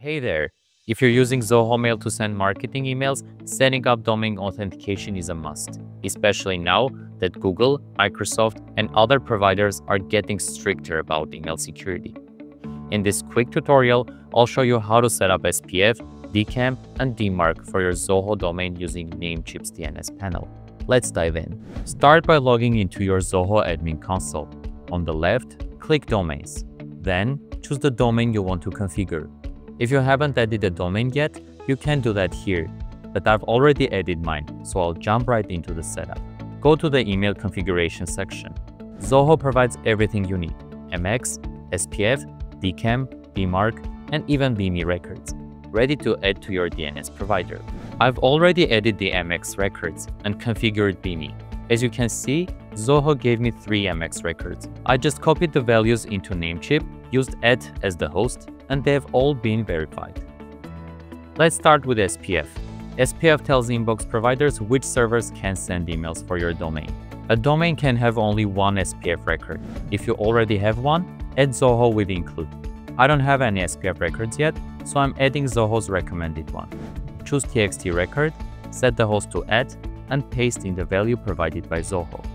Hey there! If you're using Zoho Mail to send marketing emails, setting up domain authentication is a must, especially now that Google, Microsoft, and other providers are getting stricter about email security. In this quick tutorial, I'll show you how to set up SPF, DKIM, and DMARC for your Zoho domain using Namecheap's DNS panel. Let's dive in. Start by logging into your Zoho Admin Console. On the left, click Domains. Then, choose the domain you want to configure. If you haven't added a domain yet, you can do that here, but I've already added mine, so I'll jump right into the setup. Go to the email configuration section. Zoho provides everything you need: MX, SPF, DKIM, DMARC, and even BMI records, ready to add to your DNS provider. I've already added the MX records and configured BMI. As you can see, Zoho gave me 3 MX records. I just copied the values into Namecheap, used as the host, and they've all been verified. Let's start with SPF. SPF tells inbox providers which servers can send emails for your domain. A domain can have only one SPF record. If you already have one, add Zoho with include. I don't have any SPF records yet, so I'm adding Zoho's recommended one. Choose TXT record, set the host to add, and paste in the value provided by Zoho.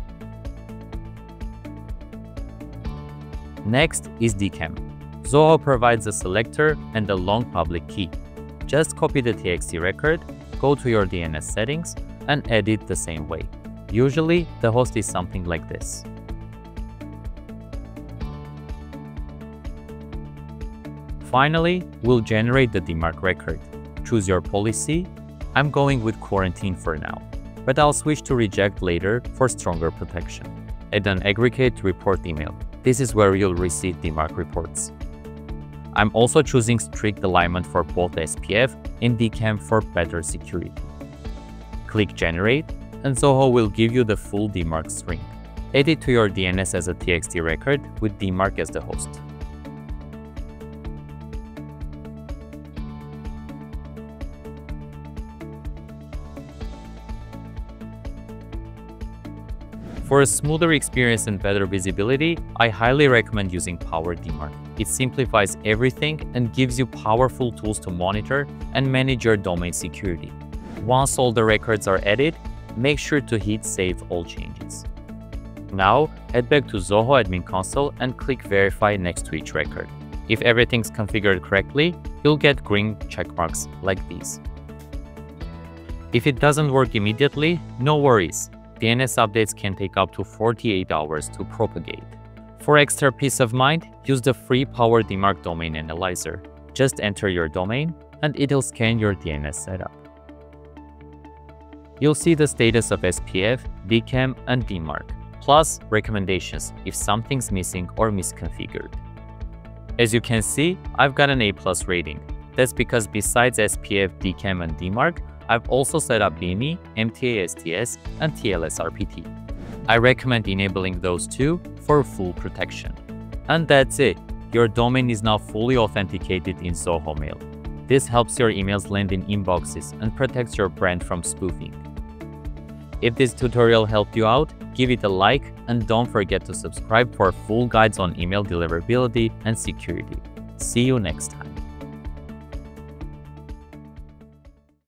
Next is DKIM. Zoho provides a selector and a long public key. Just copy the TXT record, go to your DNS settings, and add it the same way. Usually, the host is something like this. Finally, we'll generate the DMARC record. Choose your policy. I'm going with quarantine for now, but I'll switch to reject later for stronger protection. Add an aggregate report email. This is where you'll receive DMARC reports. I'm also choosing strict alignment for both SPF and DKIM for better security. Click Generate, and Zoho will give you the full DMARC string. Add it to your DNS as a TXT record with DMARC as the host. For a smoother experience and better visibility, I highly recommend using PowerDMARC. It simplifies everything and gives you powerful tools to monitor and manage your domain security. Once all the records are added, make sure to hit Save All Changes. Now, head back to Zoho Admin Console and click Verify next to each record. If everything's configured correctly, you'll get green checkmarks like these. If it doesn't work immediately, no worries. DNS updates can take up to 48 hours to propagate. For extra peace of mind, use the free PowerDMARC domain analyzer. Just enter your domain, and it'll scan your DNS setup. You'll see the status of SPF, DKIM, and DMARC, plus recommendations if something's missing or misconfigured. As you can see, I've got an A+ rating. That's because besides SPF, DKIM, and DMARC, I've also set up BMI, MTA-STS, and TLS-RPT. I recommend enabling those too for full protection. And that's it. Your domain is now fully authenticated in Zoho Mail. This helps your emails land in inboxes and protects your brand from spoofing. If this tutorial helped you out, give it a like and don't forget to subscribe for full guides on email deliverability and security. See you next time.